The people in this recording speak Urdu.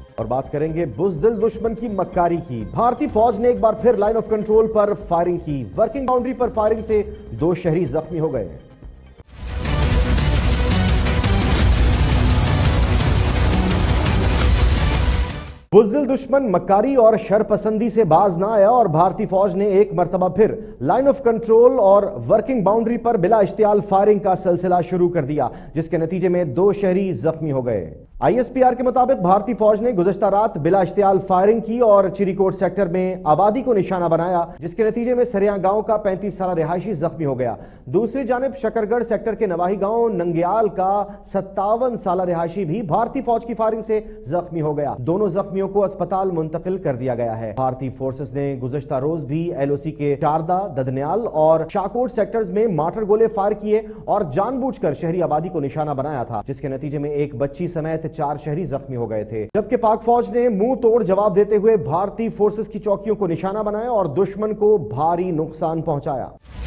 اور بات کریں گے بزدل دشمن کی مکاری کی۔ بھارتی فوج نے ایک بار پھر لائن آف کنٹرول پر فائرنگ کی۔ ورکنگ باؤنڈری پر فائرنگ سے 2 شہری زخمی ہو گئے۔ بزدل دشمن مکاری اور شرپسندی سے باز نہ آیا اور بھارتی فوج نے ایک مرتبہ پھر لائن آف کنٹرول اور ورکنگ باؤنڈری پر بلا اشتعال فائرنگ کا سلسلہ شروع کر دیا، جس کے نتیجے میں 2 شہری زخمی ہو گئے۔ ISPR کے مطابق بھارتی فوج نے گزشتہ رات بلا اشتعال فائرنگ کی اور چری کوٹ سیکٹر میں آبادی کو نشانہ بنایا، جس کے نتیجے میں سریاں گاؤں کا 35 سالہ رہائشی زخمی ہو گیا۔ دوسری جانب شکرگڑھ سیکٹر کے نواحی گاؤں ننگیال کا 57 سالہ رہائشی بھی بھارتی فوج کی فائرنگ سے زخمی ہو گیا۔ دونوں زخمیوں کو اسپتال منتقل کر دیا گیا ہے۔ بھارتی فورسز نے گزشتہ روز بھی LOC کے شاردا، ددنیال اور شاکوٹ سیکٹرز میں مارٹر گولے فائر کیے اور جان بوجھ کر شہری آبادی کو نشانہ بنایا تھا، جس کے نتیجے میں ایک بچی سمیت 4 شہری زخمی ہو گئے تھے، جبکہ پاک فوج نے منہ توڑ جواب دیتے ہوئے بھارتی فورسز کی چوکیوں کو نشانہ بنایا اور دشمن کو بھاری نقصان پہنچایا۔